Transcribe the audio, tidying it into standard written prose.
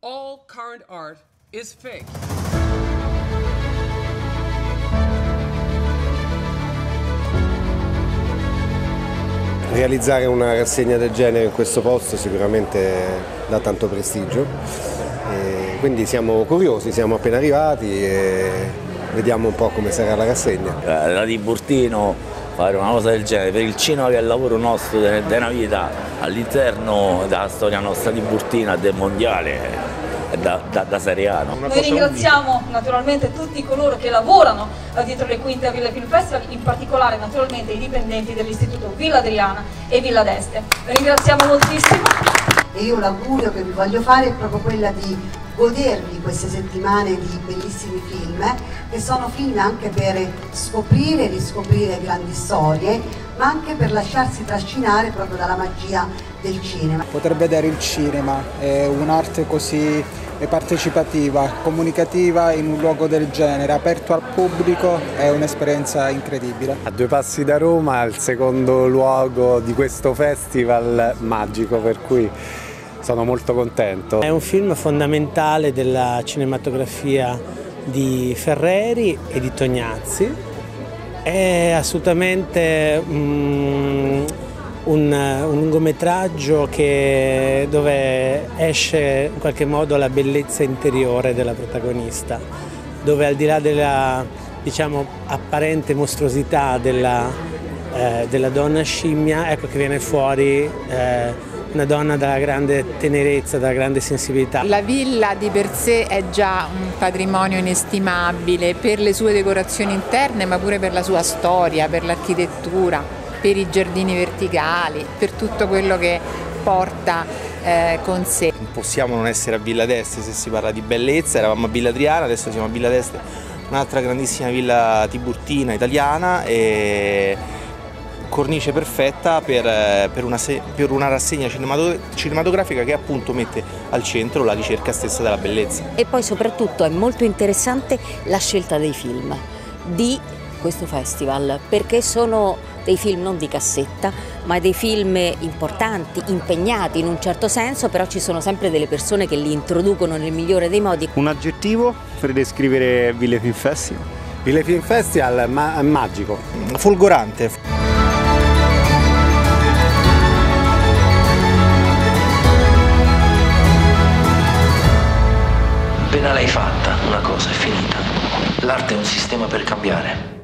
all current art is fake. Realizzare una rassegna del genere in questo posto sicuramente dà tanto prestigio, quindi siamo curiosi, siamo appena arrivati e vediamo un po' come sarà la rassegna. La Tiburtino, fare una cosa del genere per il cinema, che è il lavoro nostro della vita all'interno della storia nostra tiburtina, del mondiale, da seriano. Noi ringraziamo naturalmente tutti coloro che lavorano dietro le quinte a Villa Film Festival, in particolare naturalmente i dipendenti dell'Istituto Villa Adriana e Villa d'Este. Ringraziamo moltissimo. E io l'augurio che vi voglio fare è proprio quella di godervi queste settimane di bellissimi film, che sono film anche per scoprire e riscoprire grandi storie, ma anche per lasciarsi trascinare proprio dalla magia del cinema. Poter vedere il cinema è un'arte così partecipativa, comunicativa in un luogo del genere, aperto al pubblico, è un'esperienza incredibile. A 2 passi da Roma, il secondo luogo di questo festival magico, per cui sono molto contento. È un film fondamentale della cinematografia di Ferreri e di Tognazzi. È assolutamente un lungometraggio dove esce in qualche modo la bellezza interiore della protagonista, dove al di là della, diciamo, apparente mostruosità della donna scimmia, ecco che viene fuori una donna dalla grande tenerezza, dalla grande sensibilità. La villa di per sé è già un patrimonio inestimabile per le sue decorazioni interne, ma pure per la sua storia, per l'architettura, per i giardini verticali, per tutto quello che porta con sé. Non possiamo non essere a Villa d'Este se si parla di bellezza. Eravamo a Villa Adriana, adesso siamo a Villa d'Este, un'altra grandissima villa tiburtina italiana, e cornice perfetta per una rassegna cinematografica che appunto mette al centro la ricerca stessa della bellezza. E poi soprattutto è molto interessante la scelta dei film di questo festival, perché sono dei film non di cassetta, ma dei film importanti, impegnati in un certo senso, però ci sono sempre delle persone che li introducono nel migliore dei modi. Un aggettivo per descrivere Villa Film Festival? Villa Film Festival è magico. Folgorante. Appena l'hai fatta, una cosa è finita. L'arte è un sistema per cambiare.